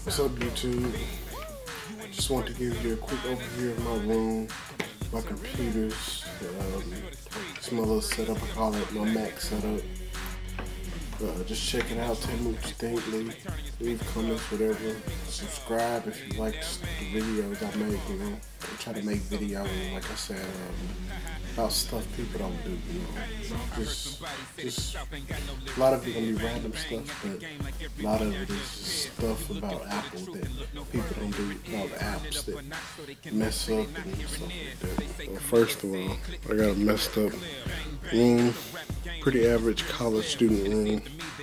What's up, YouTube? Just want to give you a quick overview of my room, my computers. It's my little setup. I call it my Mac setup. Just check it out. Tell me what you think. Leave comments, whatever. Subscribe if you like the videos I make. You know, I try to make videos, like I said, about stuff people don't do. You know, just a lot of it gonna be random stuff, but a lot of it is just stuff about Apple that people don't do, about apps that mess up and stuff like that. Well, first of all, I got a messed up room, pretty average college student room.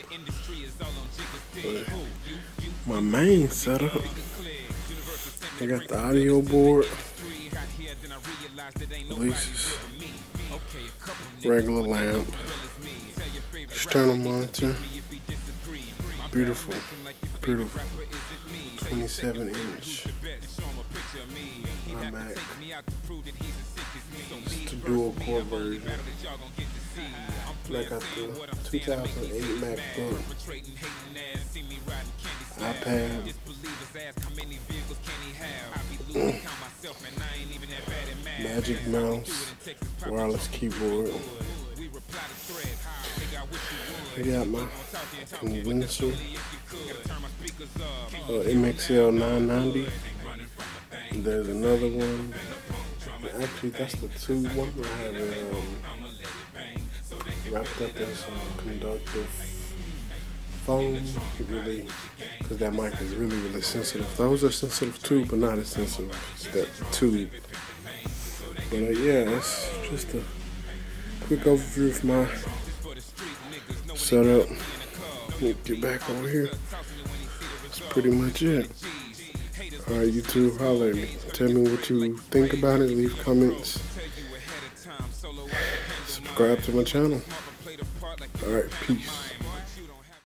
But my main setup, I got the audio board, Alesis, regular lamp, external monitor, beautiful 27-inch iMac. It's the dual core version. I got the 2008 MacBook, iPad, Magic Mouse, wireless keyboard. I got my condenser, MXL 990. There's another one. Actually, that's the two. One I have wrapped up as conductive foam, really, because that mic is really sensitive. Those are sensitive too, but not as sensitive as that tube. But yeah, that's just a quick overview of my setup. Get back over here. That's pretty much it. Alright, YouTube, holler at me. Tell me what you think about it. Leave comments. Subscribe to my channel. Alright, peace.